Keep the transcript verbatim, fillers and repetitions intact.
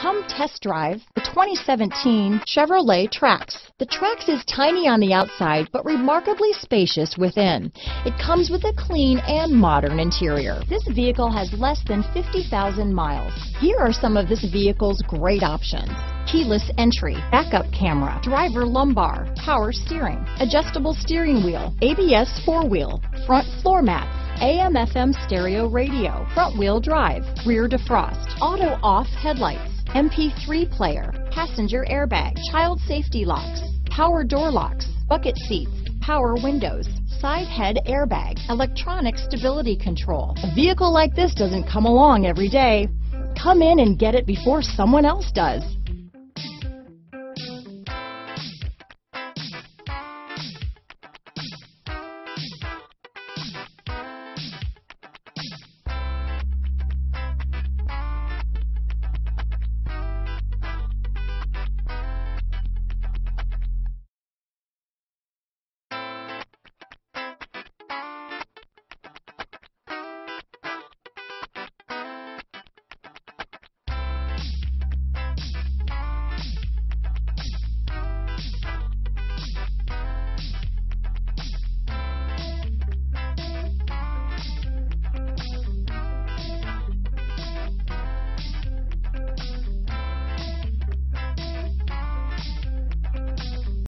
Come test drive the twenty seventeen Chevrolet Trax. The Trax is tiny on the outside, but remarkably spacious within. It comes with a clean and modern interior. This vehicle has less than fifty thousand miles. Here are some of this vehicle's great options: keyless entry, backup camera, driver lumbar, power steering, adjustable steering wheel, A B S four-wheel, front floor mats, A M F M stereo radio, front wheel drive, rear defrost, auto off headlights, M P three player, passenger airbag, child safety locks, power door locks, bucket seats, power windows, side head airbag, electronic stability control. A vehicle like this doesn't come along every day. Come in and get it before someone else does.